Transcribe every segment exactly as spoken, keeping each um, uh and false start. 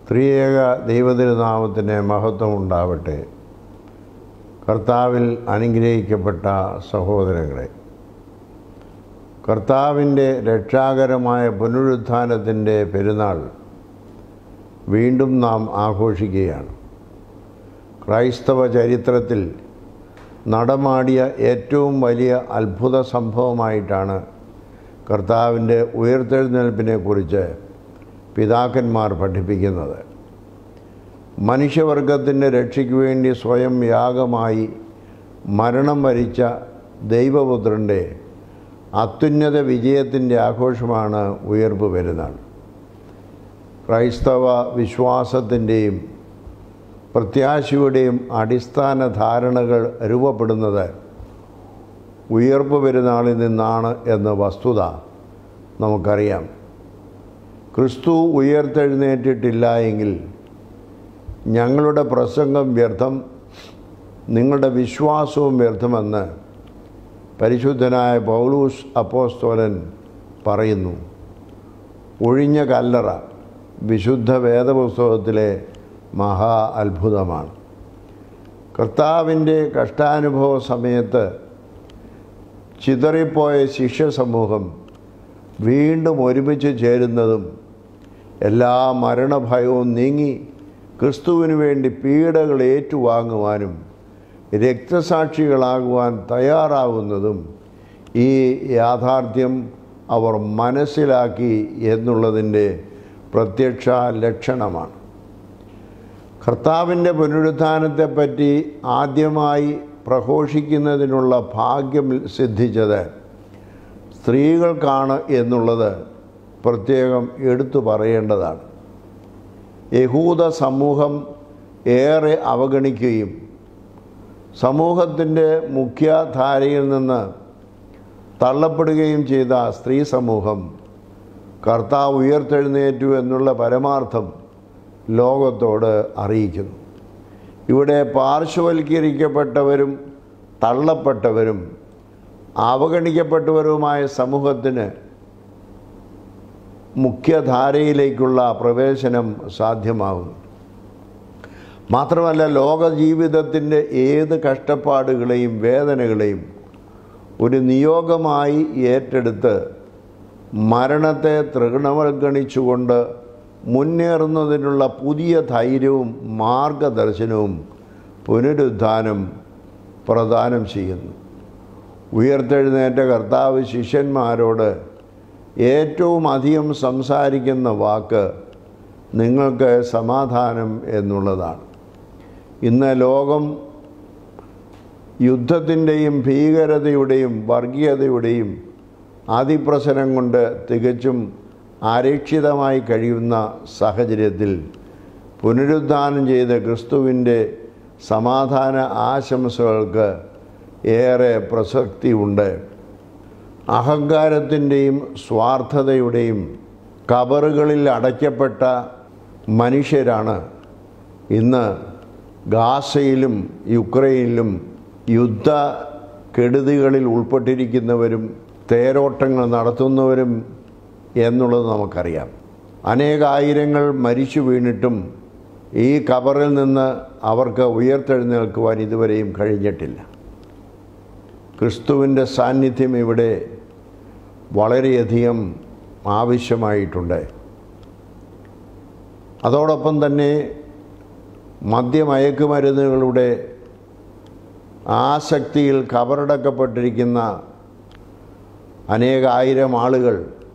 ത്രിയേക ദൈവതിരുനാമത്തിന് മഹത്വം ഉണ്ടാവട്ടെ. കർത്താവിൽ അനുഗ്രഹിക്കപ്പെട്ട സഹോദരങ്ങളെ, കർത്താവിൻ്റെ രക്ഷാകരമായ പുനരുത്ഥാനത്തിൻ്റെ പെരുന്നാൾ വീണ്ടും നാം ആഘോഷിക്കുകയാണ്. ക്രൈസ്തവ ചരിത്രത്തിൽ നടമാടിയ ഏറ്റവും വലിയ അത്ഭുത സംഭവമായിട്ടാണ് കർത്താവിൻ്റെ ഉയർത്തെഴുന്നേൽപ്പിനെക്കുറിച്ച് പിതാക്കന്മാർ പഠിപ്പിക്കുന്നത്. മനുഷ്യവർഗത്തിൻ്റെ രക്ഷയ്ക്ക് വേണ്ടി സ്വയം യാഗമായി മരണം വരിച്ച ദൈവപുത്രൻ്റെ അത്യുന്നത വിജയത്തിൻ്റെ ആഘോഷമാണ് ഉയർപ്പ് പെരുന്നാൾ. ക്രൈസ്തവ വിശ്വാസത്തിൻ്റെയും പ്രത്യാശയുടെയും അടിസ്ഥാന ധാരണകൾ രൂപപ്പെടുന്നത് ഉയർപ്പ് പെരുന്നാളിൽ നിന്നാണ് എന്ന വസ്തുത നമുക്കറിയാം. ക്രിസ്തു ഉയർത്തെഴുന്നേറ്റിട്ടില്ല എങ്കിൽ ഞങ്ങളുടെ പ്രസംഗം വ്യർത്ഥം, നിങ്ങളുടെ വിശ്വാസവും വ്യർത്ഥമെന്ന് പരിശുദ്ധനായ പൗലൂസ് അപ്പോസ്തലൻ പറയുന്നു. ഒഴിഞ്ഞ കല്ലറ വിശുദ്ധ വേദപുസ്തകത്തിലെ മഹാ അത്ഭുതമാണ്. കർത്താവിൻ്റെ കഷ്ടാനുഭവ സമയത്ത് ചിതറിപ്പോയ ശിഷ്യ സമൂഹം വീണ്ടും ഒരുമിച്ച് ചേരുന്നതും എല്ലാ മരണഭയവും നീങ്ങി ക്രിസ്തുവിന് വേണ്ടി പീഡകൾ ഏറ്റുവാങ്ങുവാനും രക്തസാക്ഷികളാകുവാൻ തയ്യാറാകുന്നതും ഈ യാഥാർത്ഥ്യം അവർ മനസ്സിലാക്കി എന്നുള്ളതിൻ്റെ പ്രത്യക്ഷ ലക്ഷണമാണ്. കർത്താവിൻ്റെ പുനരുത്ഥാനത്തെപ്പറ്റി ആദ്യമായി പ്രഘോഷിക്കുന്നതിനുള്ള ഭാഗ്യം സിദ്ധിച്ചത് സ്ത്രീകൾക്കാണ് എന്നുള്ളത് പ്രത്യേകം എടുത്തു പറയേണ്ടതാണ്. യഹൂദ സമൂഹം ഏറെ അവഗണിക്കുകയും സമൂഹത്തിൻ്റെ മുഖ്യധാരയിൽ നിന്ന് തള്ളപ്പെടുകയും ചെയ്ത സ്ത്രീ സമൂഹം കർത്താവ് ഉയർത്തെഴുന്നേറ്റു എന്നുള്ള പരമാർത്ഥം ലോകത്തോട് അറിയിക്കുന്നു. ഇവിടെ പാർശ്വവൽക്കരിക്കപ്പെട്ടവരും തള്ളപ്പെട്ടവരും അവഗണിക്കപ്പെട്ടവരുമായ സമൂഹത്തിന് മുഖ്യധാരയിലേക്കുള്ള പ്രവേശനം സാധ്യമാകുന്നു. മാത്രമല്ല, ലോക ജീവിതത്തിൻ്റെ ഏത് കഷ്ടപ്പാടുകളെയും വേദനകളെയും ഒരു നിയോഗമായി ഏറ്റെടുത്ത് മരണത്തെ തൃണവൽഗണിച്ചുകൊണ്ട് മുന്നേറുന്നതിനുള്ള പുതിയ ധൈര്യവും മാർഗദർശനവും പുനരുത്ഥാനം പ്രദാനം ചെയ്യുന്നു. ഉയർത്തെഴുന്നേറ്റ കർത്താവ് ശിഷ്യന്മാരോട് ഏറ്റവും അധികം സംസാരിക്കുന്ന വാക്ക് നിങ്ങൾക്ക് സമാധാനം എന്നുള്ളതാണ്. ഇന്ന് ലോകം യുദ്ധത്തിൻ്റെയും ഭീകരതയുടെയും വർഗീയതയുടെയും അതിപ്രസരം കൊണ്ട് തികച്ചും അരക്ഷിതമായി കഴിയുന്ന സാഹചര്യത്തിൽ പുനരുത്ഥാനം ചെയ്ത ക്രിസ്തുവിൻ്റെ സമാധാന ആശംസകൾക്ക് ഏറെ പ്രസക്തിയുണ്ട്. അഹങ്കാരത്തിൻ്റെയും സ്വാർത്ഥതയുടെയും കബറുകളിൽ അടയ്ക്കപ്പെട്ട മനുഷ്യരാണ് ഇന്ന് ഗാസയിലും യുക്രൈനിലും യുദ്ധ കെടുതികളിൽ ഉൾപ്പെട്ടിരിക്കുന്നവരും തേരോട്ടങ്ങൾ നടത്തുന്നവരും എന്നുള്ളത് നമുക്കറിയാം. അനേകായിരങ്ങൾ മരിച്ചു വീണിട്ടും ഈ കബറിൽ നിന്ന് അവർക്ക് ഉയർത്തെഴുന്നേൽക്കുവാൻ ഇതുവരെയും കഴിഞ്ഞിട്ടില്ല. ക്രിസ്തുവിൻ്റെ സാന്നിധ്യം ഇവിടെ വളരെയധികം ആവശ്യമായിട്ടുണ്ട്. അതോടൊപ്പം തന്നെ മദ്യമയക്കുമരുന്നുകളുടെ ആസക്തിയിൽ കബറടക്കപ്പെട്ടിരിക്കുന്ന അനേകായിരം ആളുകൾ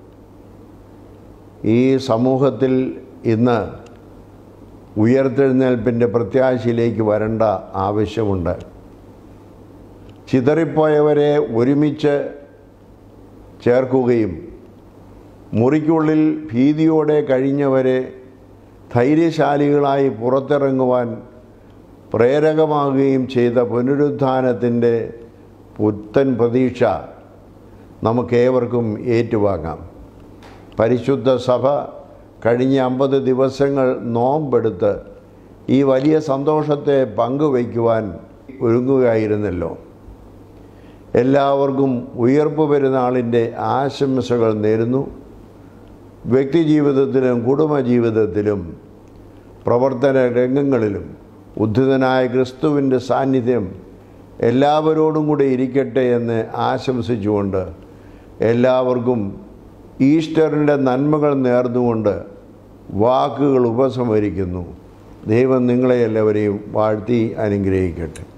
ഈ സമൂഹത്തിൽ ഇന്ന് ഉയർത്തെഴുന്നേൽപ്പിൻ്റെ പ്രത്യാശയിലേക്ക് വരേണ്ട ആവശ്യമുണ്ട്. ചിതറിപ്പോയവരെ ഒരുമിച്ച് ചേർക്കുകയും മുറിക്കുള്ളിൽ ഭീതിയോടെ കഴിഞ്ഞവരെ ധൈര്യശാലികളായി പുറത്തിറങ്ങുവാൻ പ്രേരകമാകുകയും ചെയ്ത പുനരുത്ഥാനത്തിൻ്റെ പുത്തൻ പ്രതീക്ഷ നമുക്കേവർക്കും ഏറ്റുവാങ്ങാം. പരിശുദ്ധ സഭ കഴിഞ്ഞ അമ്പത് ദിവസങ്ങൾ നോമ്പെടുത്ത് ഈ വലിയ സന്തോഷത്തെ പങ്കുവയ്ക്കുവാൻ ഒരുങ്ങുകയായിരുന്നല്ലോ. എല്ലാവർക്കും ഉയർപ്പ് പെരുന്നാളിൻ്റെ ആശംസകൾ നേരുന്നു. വ്യക്തിജീവിതത്തിലും കുടുംബജീവിതത്തിലും പ്രവർത്തന രംഗങ്ങളിലും ഉദ്ധിതനായ ക്രിസ്തുവിൻ്റെ സാന്നിധ്യം എല്ലാവരോടും കൂടെ ഇരിക്കട്ടെ എന്ന് ആശംസിച്ചുകൊണ്ട് എല്ലാവർക്കും ഈസ്റ്ററിൻ്റെ നന്മകൾ നേർന്നുകൊണ്ട് വാക്കുകൾ ഉപസംഹരിക്കുന്നു. ദൈവം നിങ്ങളെ എല്ലാവരെയും വാഴ്ത്തി അനുഗ്രഹിക്കട്ടെ.